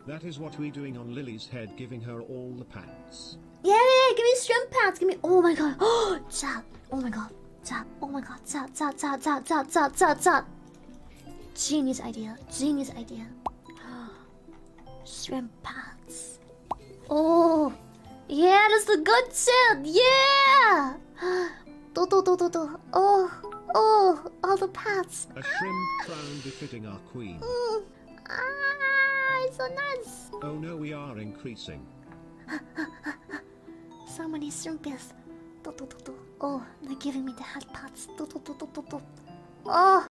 That is what we doing on Lily's head, giving her all the pats. Yeah, give me shrimp pats. Give me. Oh my god. Oh, chop. Oh my god. Chop. Oh my god. Chop, chop, chop, chop, chop, chop, chop, chop. Genius idea. Genius idea. Shrimp pats. Oh, yeah, that's the good shit. Yeah. Oh, all the pats. A shrimp crown befitting our queen. It's so nice. Oh no, we are increasing. So many shrimpies. Oh, they're giving me the hot pots. Oh.